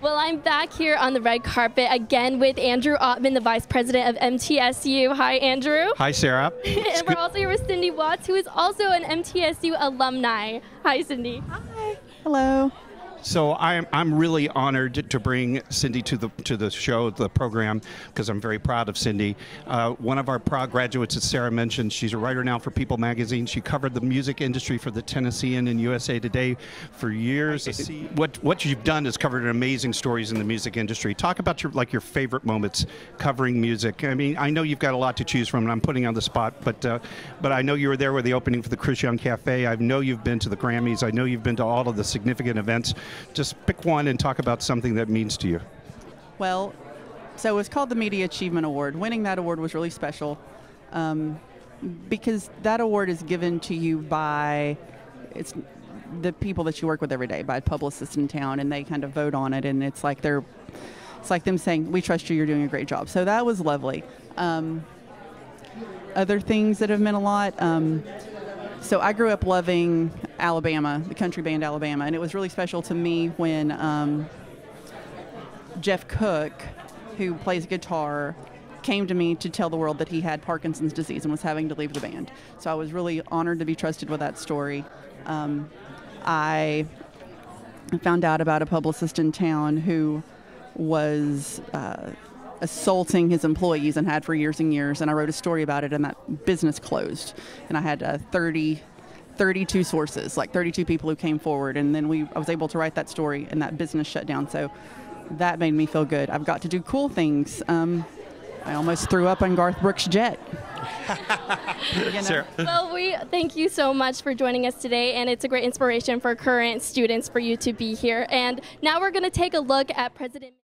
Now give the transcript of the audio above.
Well, I'm back here on the red carpet again with Andrew Ottman, the Vice President of MTSU. Hi, Andrew. Hi, Sarah. And we're also here with Cindy Watts, who is also an MTSU alumni. Hi, Cindy. Hi. Hello. So I'm really honored to bring Cindy to the show, the program, because I'm very proud of Cindy. One of our proud graduates, as Sarah mentioned, she's a writer now for People magazine. She covered the music industry for the Tennessean and USA Today for years. What you've done is covered amazing stories in the music industry. Talk about your favorite moments covering music. I mean, I know you've got a lot to choose from, and I'm putting you on the spot, but I know you were there with the opening for the Chris Young Cafe. I know you've been to the Grammys. I know you've been to all of the significant events. Just pick one and talk about something that means to you. Well, so it's called the Media Achievement Award. Winning that award was really special because that award is given to you by the people that you work with every day, by publicists in town, and they kind of vote on it, and it's like them saying, "We trust you. You're doing a great job." So that was lovely. Other things that have meant a lot. So I grew up loving Alabama, the country band Alabama, and it was really special to me when Jeff Cook, who plays guitar, came to me to tell the world that he had Parkinson's disease and was having to leave the band. So I was really honored to be trusted with that story. I found out about a publicist in town who was assaulting his employees and had for years and years, and I wrote a story about it, and that business closed. And I had 32 sources, like 32 people who came forward, and then I was able to write that story, and that business shut down. So that made me feel good. I've got to do cool things. I almost threw up on Garth Brooks' jet. Sarah. Well, we thank you so much for joining us today, and it's a great inspiration for current students for you to be here. And now we're going to take a look at President